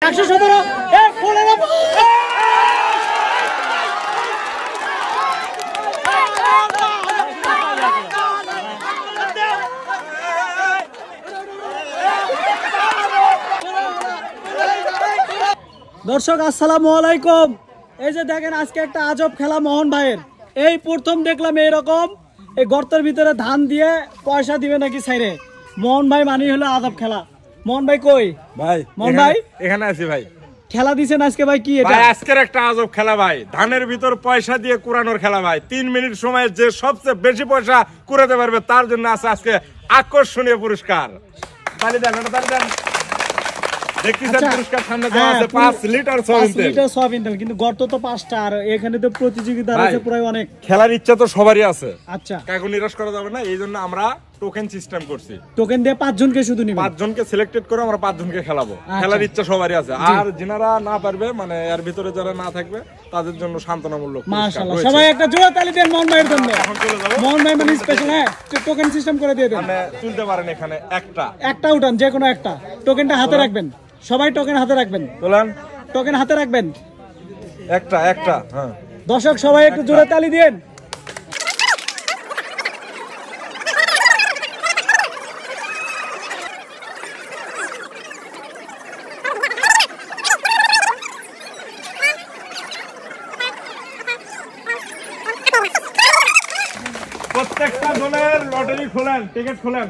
117 দর্শক আসসালামু আলাইকুম। এই যে দেখেন আজকে একটা আজব খেলা মোহন ভাইয়ের। এই প্রথম দেখলাম এইরকম এই গর্তের ভিতরে ধান দিয়ে পয়সা দিবে নাকি ছাইরে। মোহন ভাই মানি হলো আজব খেলা। মোহন ভাই কই ভাই? মোহন ভাই এখানে আছি ভাই। খেলা দিছেন আজকে ভাই, কি এটা? ভাই আজকের একটা আজব খেলা ভাই, ধানের ভিতর পয়সা দিয়ে কুড়ানোর খেলা ভাই। 3 মিনিট সময়ে যে সবচেয়ে বেশি পয়সা কুড়াতে পারবে তার জন্য আছে আজকে আকর্ষণীয় পুরস্কার। তালি দেন, তালি দেন। দেখতেছেন পুরস্কার সামনে দেওয়া আছে 5 লিটার সয়াবিন তেল। কিন্তু গর্ত তো 5টা, আর এখানে তো প্রতিযোগিতা আছে প্রায় অনেক। খেলার ইচ্ছা তো সবারই আছে, আচ্ছা কাউকে নিরাশ করা যাবে না। এই জন্য আমরা টোকেন সিস্টেম করছি। টোকেন দিয়ে 5 জনকে শুধু নিব, 5 জনকে সিলেক্টেড করে আমরা 5 জনকে খেলাবো। খেলার ইচ্ছা সবারই আছে, আর যারা না পারবে মানে এর ভিতরে যারা না থাকবে তাদের জন্য সান্ত্বনামূলক পুরস্কার। মাশাআল্লাহ, সবাই একটা জোরে তালি দেন মোহন ভাইয়ের জন্য। এখন চলে যাব মোহন ভাই মানে স্পেশাল। হ্যাঁ, টোকেন সিস্টেম করে দিয়ে দেন। মানে তুলতে পারেন এখানে একটা উঠান, যে কোনো একটা। টোকেনটা হাতে রাখবেন, সবাই টোকেন হাতে রাখবেন। তোলেন, টোকেন হাতে রাখবেন একটা। হ্যাঁ দর্শক সবাই একটু জোরে তালি দেন। প্রত্যেকটা দলের লটারি খোলেন, টিকিট খোলেন।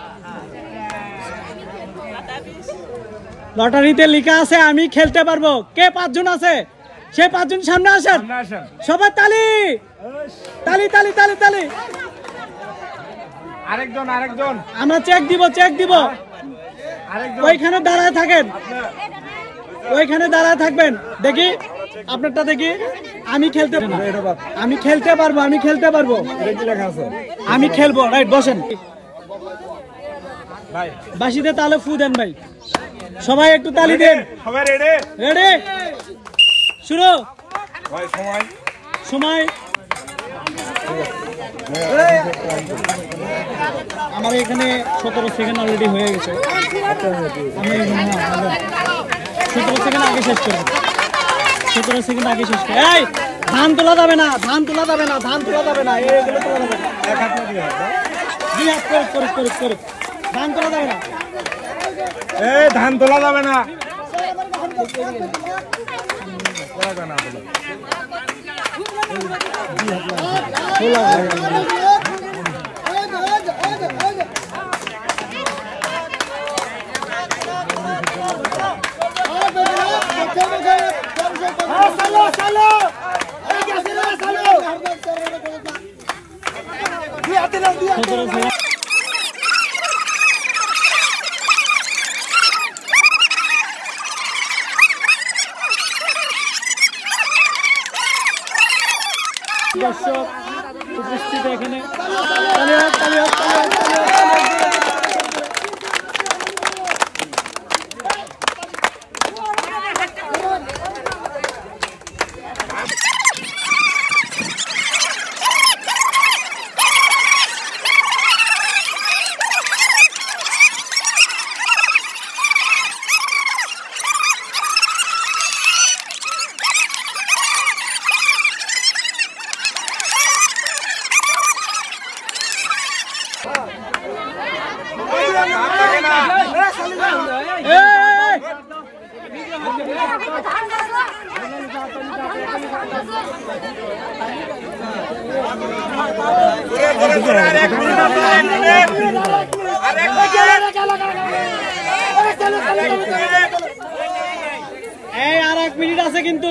লটারিতে লেখা আছে আমি খেলতে পারবো। কে 5 জন আছে? সেই 5 জন সামনে আসেন। সবাই তালি তালি তালি তালি তালি। আরেকজন আমরা চেক দিব। ওইখানে দাঁড়ায় থাকেন, ওইখানে দাঁড়ায় থাকবেন। দেখি আপনারটা দেখি। আমি খেলতে পারবো। আমি খেলবো। রাইট, বসেন। বাসিতে তাহলে ফু দেন ভাই। সবাই একটু তালি দেন। সবাই রেডি? রেডি, শুরু। ভাই সময় আমার এখানে 17 সেকেন্ড অলরেডি হয়ে গেছে। আমি 17 সেকেন্ড আগে শেষ করবো। 17 সেকেন্ড আগে শেষ করবো। এই ধান তোলা যাবে না, ধান তোলা যাবে না। এগুলো তোলা যাবে না। এক হাত না দুই হাত? 2 হাত করে। ধান তোলা যাবে না। ধান তোলা যাবে না। দর্শক উপস্থিত এখানে আর 1 মিনিট আছে কিন্তু।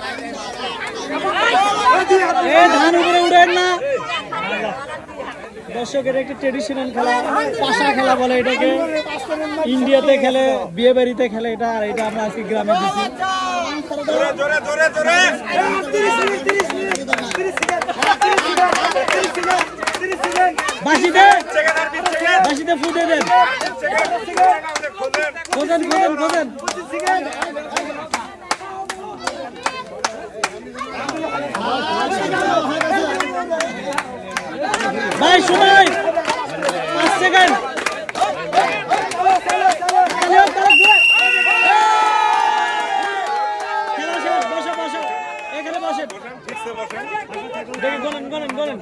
ধান উপরে উঠেন না। দর্শক এটা একটা ট্রেডিশনাল খেলা, পাশা খেলা বলে এটাকে। ইন্ডিয়াতে খেলে, বিয়ে বাড়িতে খেলে এটা, আর এটা আমরা আজকে গ্রামে দিচ্ছি। বাসিতে বাসিতে ফুটে দেন, খোঁজেন খোঁজেন খোঁজেন। ভাই সময় 5 সেকেন্ড। খেলা শেষ, বসো বসো, এখানে বসেন। দেখি গলেন গলেন গলেন।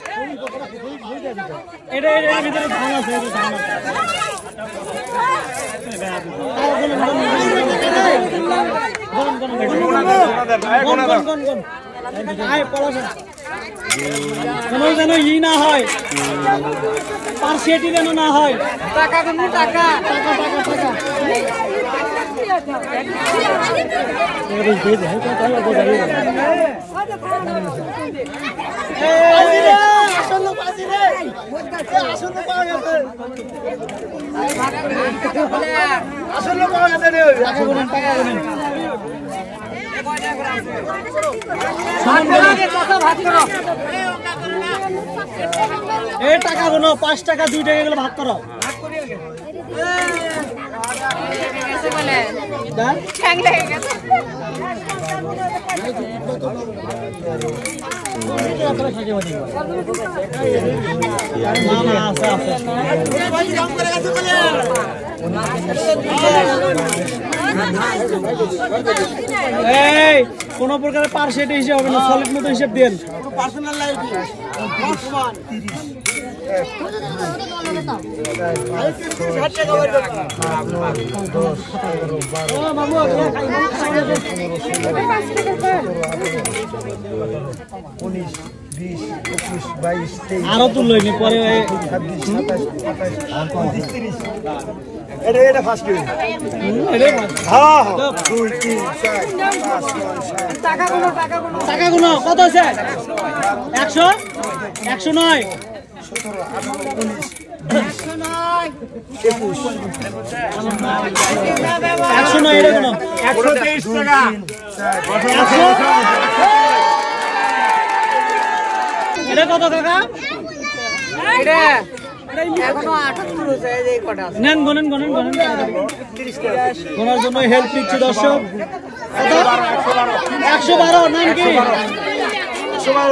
এটা এর ভিতরে ধান আছে, ধান আছে। কোনো যেন ই না হয়, পার্সিয়েটি যেন না হয়। টাকা টাকা টাকা টাকা টাকা। এই টাকা গুলো 5 টাকা 2 টাকা গেলে ভাগ করো। এই কোন প্রকারের পার্সেন্ট হিসেবে হবে না, সলিড মতো হিসেব দেন। পার্সোনাল লাইফ আরো তুলনি পরে। টাকা গুলো কত আছে? 100 109 109 এটা গুলো 123 টাকা। এটা কত কাকা? এটা এখনো 78 হচ্ছে, এই কটা আছে। নেন গনেন গনেন গনেন। গোনার জন্য হেল্প নিচ্ছি দর্শক। 112 নাম কি? 112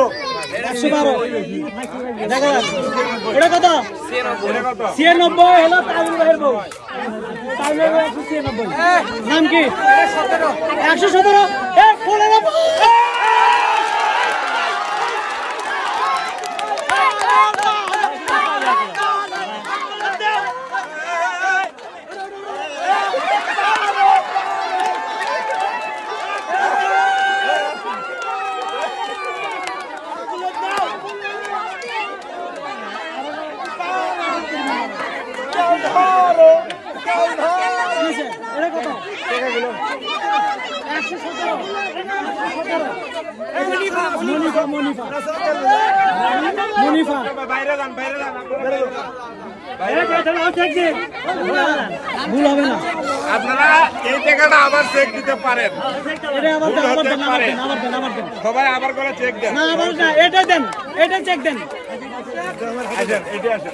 দেখা যাক। এটা কত? 96 হলো তামিল ভাইয়ের বউ। তামিল ভাই 196। নাম কি? 117। এ কোলে না। ভুল হবে না, আপনারা এই টাকাটা আবার চেক দিতে পারেন। সবাই আবার করে চেক দেন। না আবার না, এটা দেন, এটা চেক দেন। আসেন, এটা আসেন।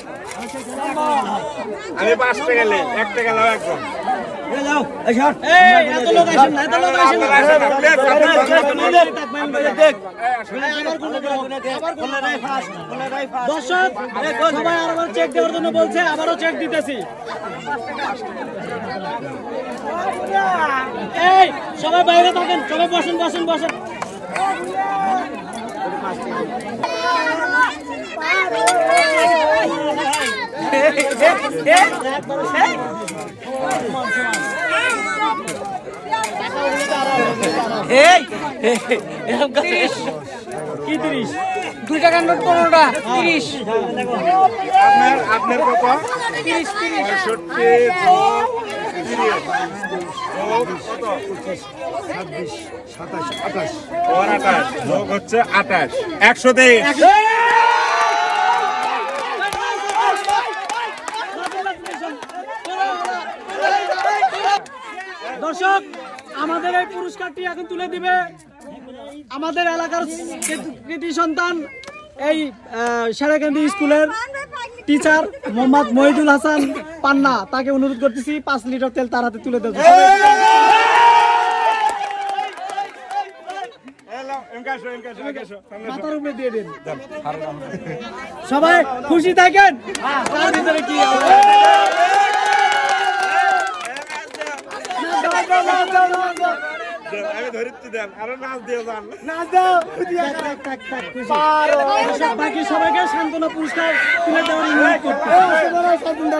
আমি 5 টাকা নেই, 1 টাকা নাও একদম। এত লোক আসেন না, এত লোক আসেন না। দর্শক সবাই আবার চেক দেওয়ার জন্য বলছে, আবারও চেক দিতেছি। এই সবাই বাইরে থাকেন, সবাই বসেন বসেন বসেন। কি 30? 2 টাকার নোট 15টা 30। আপনার কত? 30 যোগ হচ্ছে 28। 123। দর্শক আমাদের এই পুরস্কারটি এখন তুলে দিবে আমাদের এলাকার কৃতি সন্তান এই সেরাকান্দি স্কুলের টিচার মোহাম্মদ মহিদুল হাসান পান্না। তাকে অনুরোধ করতেছি 5 লিটার তেল তার হাতে তুলে দেব। মাথার উপরে দিয়ে দিন। সবাই খুশি থাকেন। তার ভিতরে কি আমি ধরিত্রী দেন আরো নাচ দিয়ে যান নাচ দাও। বাকি সবাইকে সান্ত্বনা পুরস্কার তুলে দেওয়ার অনুরোধ করতে।